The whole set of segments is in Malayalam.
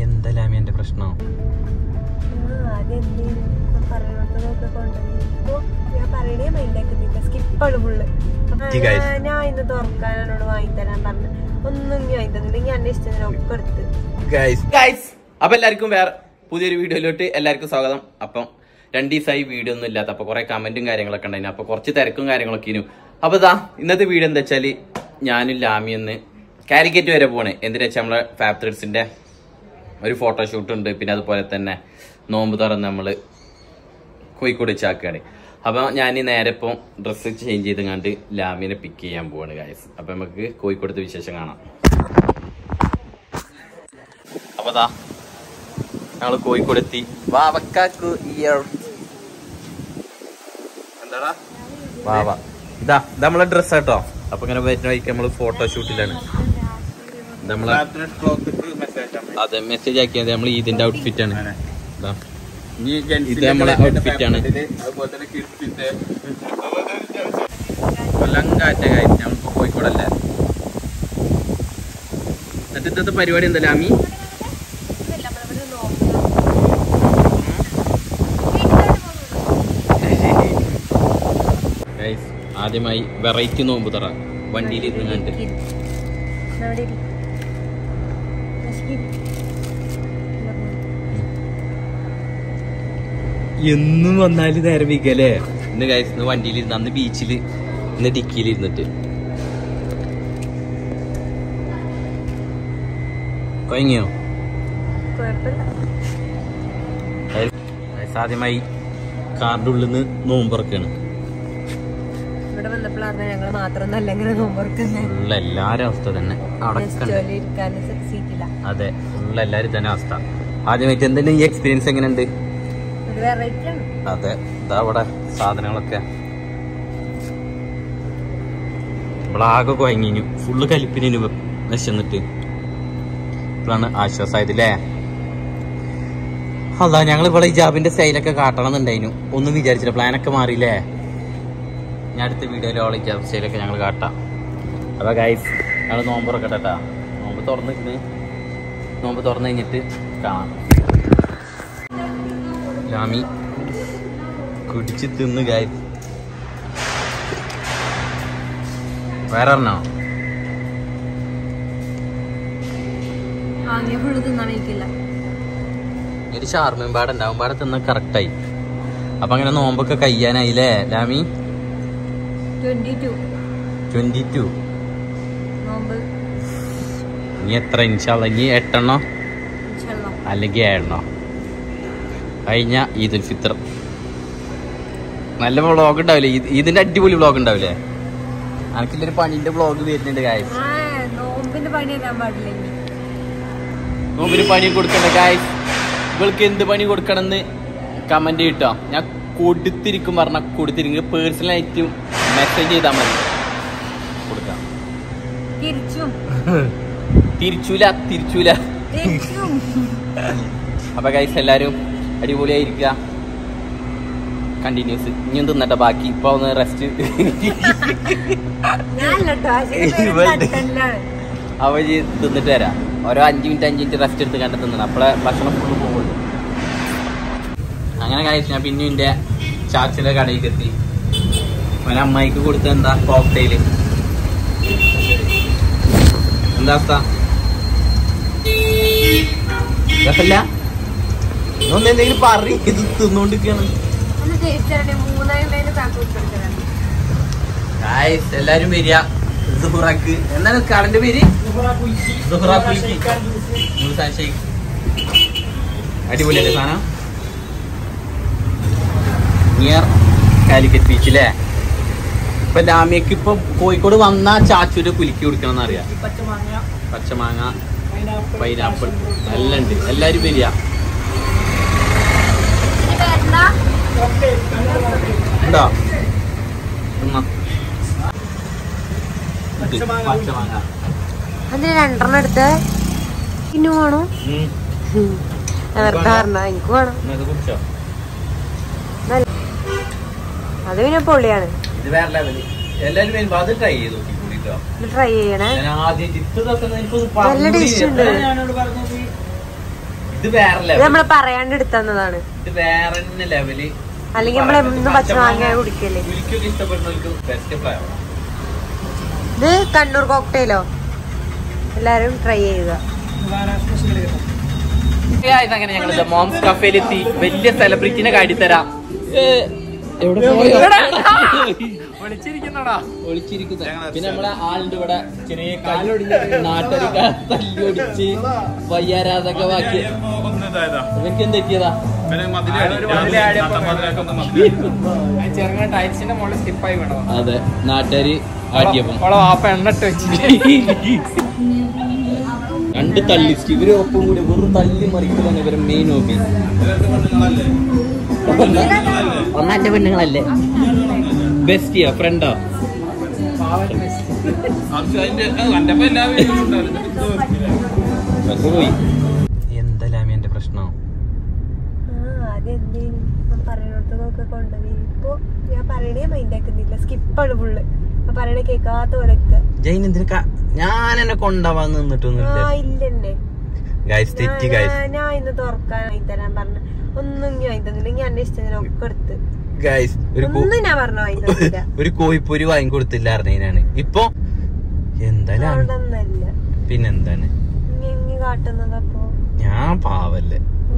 എന്തെല്ലാം എന്റെ പ്രശ്നം? ഞാൻ ഇന്ന് തുറക്കാനോട് വാങ്ങിത്തരാൻ പറഞ്ഞു. ഒന്നും വാങ്ങി തന്നില്ല. എന്റെ ഇഷ്ടത്തിനൊക്കെ എടുത്ത്. അപ്പൊ എല്ലാവർക്കും വേറെ പുതിയൊരു വീഡിയോയിലോട്ട് എല്ലാവർക്കും സ്വാഗതം. അപ്പം 2 ദിവസമായി വീഡിയോ ഒന്നും ഇല്ലാത്ത അപ്പൊ കുറെ കമന്റും കാര്യങ്ങളൊക്കെ ഉണ്ടായിരുന്നു. അപ്പൊ കുറച്ച് തിരക്കും കാര്യങ്ങളൊക്കെ ഇനും. അപ്പൊ ഇന്നത്തെ വീഡിയോ എന്താ വെച്ചാല് ഞാനും ലാമിയെന്ന് കാലിക്കറ്റ് വരെ പോണേ. എന്തിനാ വെച്ചാൽ നമ്മളെ ഫാബ് ത്രെഡ്സിന്റെ ഒരു ഫോട്ടോഷൂട്ട് ഉണ്ട്. പിന്നെ അതുപോലെ തന്നെ നോമ്പ് തുറന്ന് നമ്മള് കോഴിക്കോട് ചാക്കാണ്. അപ്പൊ ഞാൻ നേരെ ഇപ്പം ഡ്രസ്സ് ചേഞ്ച് ചെയ്ത് കണ്ട് ലാമിനെ പിക്ക് ചെയ്യാൻ പോവാണ് ഗായ്സ്. അപ്പൊ നമുക്ക് കോഴിക്കോടത്തെ വിശേഷം കാണാം. അപ്പൊ ഞങ്ങള് കോഴിക്കോട് എത്തി. എന്താടാ വാവ ഇതാ നമ്മളെ ഡ്രസ് കേട്ടോ. അപ്പൊ ഇങ്ങനെ വരുന്ന വഴിക്ക് നമ്മള് ഫോട്ടോഷൂട്ടിലാണ്. നമ്മളെ അതെ മെസ്സേജ് ആക്കിയത് നമ്മൾ ഇതിന്റെ ഔട്ട്ഫിറ്റ് ആണ്. ഇത് നമ്മളെ ഔട്ട്ഫിറ്റ് ആണ്. കൊല്ലം കാറ്റ കാര്യം നമ്മളിപ്പോ കോഴിക്കോടല്ലേ. എന്നിട്ട് ഇന്നത്തെ പരിപാടി എന്താ ലാമി? ആദ്യമായി വെറൈറ്റി നോമ്പ് തുറ വണ്ടിയിൽ ഇരുന്ന് കണ്ട് എന്നും വന്നാല് നേരം വീക്കല്ലേ. ഇന്ന് ഗൈസ് ഇന്ന് വണ്ടിയിൽ ഇരുന്ന് അന്ന് ബീച്ചില് ഇന്ന് ഡിക്കിയിൽ ഇരുന്നിട്ട് കൊയങ്ങിയോ? ആദ്യമായി കാറിന്റെ ഉള്ളിൽ നിന്ന് നോമ്പുറക്കാണ്. ഉള്ള എല്ലാരും അവസ്ഥ തന്നെ അതെ. ഉള്ള എല്ലാരും തന്നെ അവസ്ഥ. ആദ്യമായിട്ട് എന്തെങ്കിലും ഈ എക്സ്പീരിയൻസ് എങ്ങനെയുണ്ട്? അതെ ഇതാ അവിടെ സാധനങ്ങളൊക്കെ ഇവളാകെ കുഴങ്ങിഞ്ഞു. ഫുള്ള് കലിപ്പിനു വിശന്നിട്ട് ഇപ്പോഴാണ് ആശ്വാസമായതല്ലേ. അതാ ഞങ്ങൾ ഇവിടെ ഇജാബിന്റെ സ്റ്റൈലൊക്കെ കാട്ടണം എന്നുണ്ടായിരുന്നു. ഒന്നും വിചാരിച്ചില്ല. പ്ലാനൊക്കെ മാറിയില്ലേ. ഞാൻ അടുത്ത വീഡിയോയിൽ ഓൾ ഇജാബ് സ്റ്റൈലൊക്കെ ഞങ്ങൾ കാട്ടാം. അപ്പൊ ഗൈസ് ഞങ്ങൾ നോമ്പ് തുറക്കട്ടെ. നോമ്പ് തുറന്നു കഴിഞ്ഞിട്ട് കാണാം. ലാമി കുടിച്ച് തിന്ന് ഗൈസ്. വേറെ പറഞ്ഞോ? ഒരു ഷാർമയും പാടെ തിന്ന കറക്റ്റായി. അപ്പൊ അങ്ങനെ നോമ്പൊക്കെ കഴിയാനായില്ലേ ലാമി? 22 ഇനി എത്ര? ഇൻഷാല്ലാ ഇനി 8 എണ്ണോ അല്ലെങ്കിൽ 7 എണ്ണോ കഴിഞ്ഞ ഈദുൽ ഫിത്തർ. നല്ല വ്ളോഗ് ഉണ്ടാവില്ലേ? ഇതിന്റെ അടിപൊളി വ്ളോഗ് ഉണ്ടാവില്ലേ? എനിക്കില്ലൊരു പണിന്റെ വ്ളോഗ് വരുന്നുണ്ട് ഗായ്സ്. നോമ്പിന് പണി കൊടുക്കണ്ട ഗായ്സ്. ഇവൾക്ക് എന്ത് പണി കൊടുക്കണമെന്ന് കമന്റ് കിട്ടാം. ഞാൻ കൊടുത്തിരിക്കും പറഞ്ഞാൽ കൊടുത്തിരിക്കും. പേഴ്സണലായിട്ടും മെസ്സേജ് ചെയ്താൽ മതി, കൊടുക്കാം. തിരിച്ചൂല. അപ്പൊ ഗൈസ് എല്ലാരും അടിപൊളിയായിരിക്കുക. കണ്ടിന്യൂസ് ഇനിയും തിന്നട്ടെ. ബാക്കി ഇപ്പൊ ഒന്ന് റെസ്റ്റ്. അവ തിന്നിട്ട് വരാം. ഓരോ 5 മിനിറ്റ് റെസ്റ്റ് എടുത്ത് കണ്ട് തിന്നണം. അപ്പോഴേ ഭക്ഷണം ഫുള്ള് പോകുള്ളൂ. അങ്ങനെ ഗൈസ് ഞാൻ പിന്നെ എന്റെ ചാച്ചിയുടെ കടയിലേക്ക് എത്തി. അമ്മായിക്ക് കൊടുത്ത എന്താ കോക്ടെയില്. എന്താ അവസ്ഥ? രസല്ല? ഒന്നെന്തെങ്കിലും പറയും. ഇത് തിന്നോണ്ടിരിക്കാണ്. എല്ലാരും വരിക സുഹറാക്ക്. എന്താണ് കടന്റെ പേര്? അടിപൊളിയല്ലേ സാധനം? നിയർ കാലിക്കറ്റ് ബീച്ചിലെ. ഇപ്പൊ ലാമിയക്ക് ഇപ്പൊ കോഴിക്കോട് വന്നാ ചാച്ചൂര് കുലുക്കി കൊടുക്കണം എന്നറിയാം. പച്ചമാങ്ങ പൈനാപ്പിൾ എല്ലാം ഉണ്ട്. എല്ലാരും വരിക. ഉണ്ടോ? അതിന് 2 എടുത്ത് ഇന്നു വേണോ? എനിക്ക് വേണം. അത് പിന്നെ പൊള്ളിയാണ്. ട്രൈ ചെയ്യണേ. നല്ല ടേസ്റ്റ് ഉണ്ട്. ഇത് വേറെ ഇത് ലെവൽ, നമ്മള് പറയാണ്ട് എടുത്തതാണ്. ഇത് വേറെ തന്നെ ലെവല്. അല്ലെങ്കിൽ നമ്മൾ എന്നും ഭക്ഷണം വാങ്ങിയാൽ കുടിക്കല്ലേ. എനിക്കൊക്കെ ഇഷ്ടപ്പെടുന്നവർക്ക് ബെസ്റ്റ് ഫ്ലേവർ. ഇത് കണ്ണൂർ കോക്ടെയിലോ, എല്ലാരും ട്രൈ ചെയ്യുക. അങ്ങനെ ഞങ്ങൾ മോംസ് കഫേയിലെത്തി. വലിയ സെലിബ്രിറ്റിനെ കാട്ടിത്തരാം. പിന്നെ നമ്മളെ ആളുണ്ട് ഇവിടെ. ചെറിയ നാട്ടുകാരൊക്കെ തല്ലി ഒടിച്ച് വയ്യാരാതൊക്കെ ബാക്കി. ഇവർക്ക് എന്ത് പറ്റിയതാ? അതെ, നാട്ടുകാര് ആട്ടിയപ്പം രണ്ട് തള്ളി ഇവര് ഒപ്പം കൂടി വെറും തല്ലി മറിക്കലാണ് ഇവരെ മെയിൻ ഹോബി. ഒന്നാന്റെ പെണ്ണുങ്ങളല്ലേ? ബെസ്റ്റിയാ ഫ്രണ്ടോ? പോയി. എന്താ ലാമി എന്റെ പ്രശ്നം? പറയുന്നിടത്തൊക്കെ കൊണ്ടുപോയി. ഇപ്പൊ ഞാൻ പറയണേ മൈൻഡ് ആക്കുന്നില്ല. സ്കിപ്പാണ് ഫുള്ള്. പറയണേ കേക്കാത്ത പോലൊക്കെ. ജൈൻ എന്തിനാ ഞാൻ എന്നെ കൊണ്ടുപോവാൻ നിന്നിട്ടൊന്നുമില്ല. ഞാൻ ഇന്ന് തുറക്കാൻ തരാൻ പറഞ്ഞ ഒന്നും ഞാൻ തന്നില്ല. എന്റെ ഇഷ്ടത്തിനൊക്കെ എടുത്ത് ഒന്നും ഞാൻ പറഞ്ഞ വാങ്ങി തന്നില്ല. ഒരു കോഴിപ്പൊരി വാങ്ങി കൊടുത്തില്ല അറിഞ്ഞാണ്. ഇപ്പൊ എന്തായാലും പിന്നെന്താണ് കാട്ടുന്നതപ്പോ? ഞാൻ പാവല്ലേ.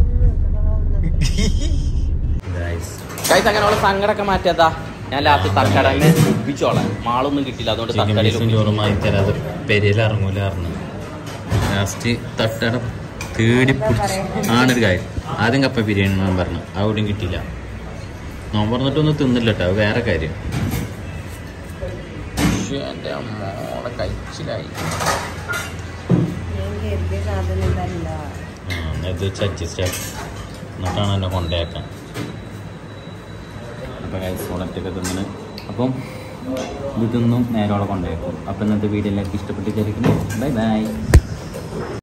അങ്ങനെ സങ്കടമൊക്കെ മാറ്റാതാ. ഞാൻ ലാസ്റ്റ് തക്കടന്നെ ഒപ്പിച്ചോളാം. മാളൊന്നും കിട്ടില്ല, അതുകൊണ്ട് തക്കടയിലും ചോറുമായി തരാതെ പെരയിൽ ഇറങ്ങൂല അറിഞ്ഞു. ലാസ്റ്റ് തട്ടട തേടി പിടിച്ച് ആണൊരു കാര്യം. ആദ്യം കപ്പ ബിരിയാണി ഞാൻ പറഞ്ഞു, അവിടെയും കിട്ടിയില്ല. നോൻ പറഞ്ഞിട്ടൊന്നും തിന്നില്ല കേട്ടോ, അത് വേറെ കാര്യം. എൻ്റെ മോളെ കഴിച്ചിലായി. ഇത് വെച്ച് അഡ്ജസ്റ്റ് ആക്കി എന്നിട്ടാണ് എന്നെ കൊണ്ടേക്കാൻ. അപ്പം സോളറ്റൊക്കെ തിന്നത്. അപ്പം ഇതൊന്നും നേരോടെ കൊണ്ടേക്കും. അപ്പം ഇന്നത്തെ വീഡിയോ എല്ലാവർക്കും ഇഷ്ടപ്പെട്ടിട്ടായിരിക്കും. Bye bye.